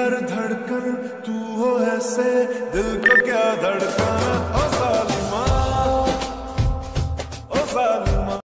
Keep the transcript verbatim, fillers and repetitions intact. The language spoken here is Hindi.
हर धड़कन तू हो ऐसे दिल को क्या धड़कन